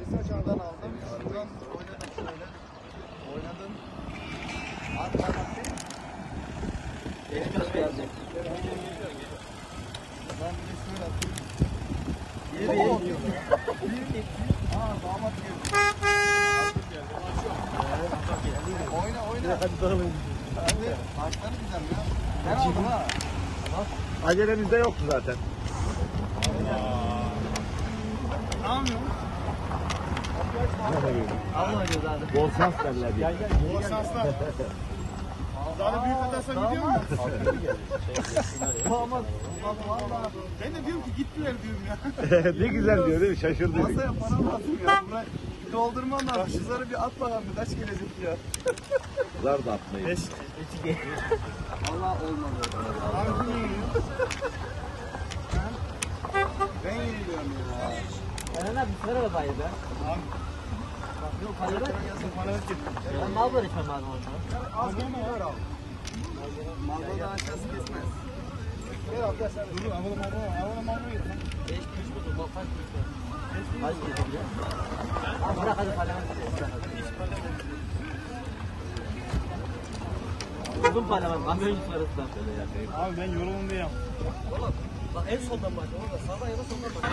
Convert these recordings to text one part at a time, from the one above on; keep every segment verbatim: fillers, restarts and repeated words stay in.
Şuradan aldım. Şuradan oynadım şöyle. Oynadım. At bak. Benim çok gelecek. Ben bir de şöyle atayım. Yürü yürü. Aa damat geldi. Oyna oyna. Hadi dağılın. Hadi. Başları güzel ya. Ben aldım ha. Acelemizde yoktu zaten. Ne yapıyorsun? Allah hocam zaten. Bol şans derler diye. Bol şanslar. Zaten büyük atarsa gidiyor mu? Damat. Valla. Ben de diyorum ki gittiler diyorum ya. Ne güzel diyor değil mi? Şaşırdı. Masaya para lazım ya. Buraya bir doldurmam lazım. Şunları bir at bakalım kaç gelecek ya. Zar da atmayın. Beş. İki. Allah olmadı. Abi kim yeniliyor? Ben yeniliyorum ya. Ben abi bir sıra bayı be. Abi. Yok hayır. Para ver ki. Ben mal var içmem lazım orada. Az mı var abi? Malbadan aşağısı kesmez. Ver abi gel sen. Dur avalı malbadan. Avalı malbadan yedim. Beş kuruş buldum. Bak kaç kuruş var. Kaç kuruş var ya? Abi bırak hadi falan. Uzun para var. Kamyoncu parası da. Abi ben yorumundayım. Oğlum bak en soldan bak. Orada sağdan ya da soldan bak.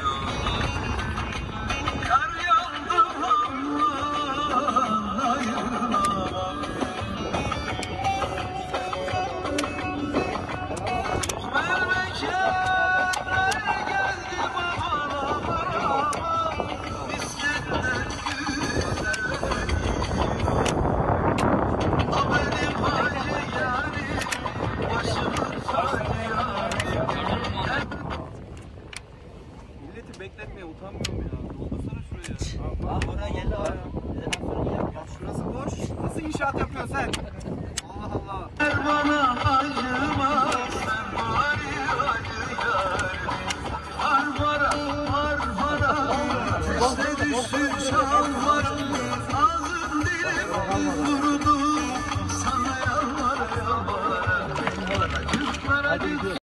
Milleti bekletmeye utanmıyorum ya. Doldursana şuraya. Abi oraya geldi abi. Bak şurası boş. Nasıl inşaat yapıyorsun sen? Allah Allah. Bana acıma, sen bari acı var para, var para, işte düşsün şal var, ağzım dilim bulgur.